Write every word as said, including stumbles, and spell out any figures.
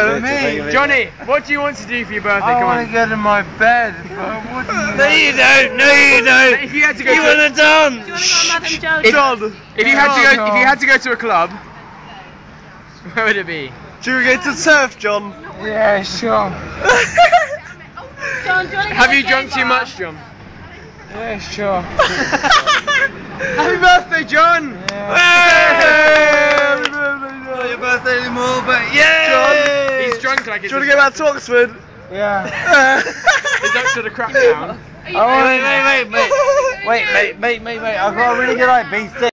Me? Johnny, what do you want to do for your birthday? I Come want on. to get in my bed. But what do you No, you don't. No, you don't. If you had to go You to want to Do you dance? want to go on Madam Joe? If, John. if you had to go, No, if you no. had to go to a club, where would it be? Do you get to surf, John? Yeah, sure. John, do you want to go Have to you a gay drunk too bar? much, John? Yeah, sure. Happy birthday, John! Hey! Not your birthday anymore, but yeah. He's drunk like it's. Do you want to get back to Oxford? Yeah. Is Oxford a crap town? I want Wait, wait, wait, wait, wait, wait, wait, wait, wait, wait. I've got a really good idea.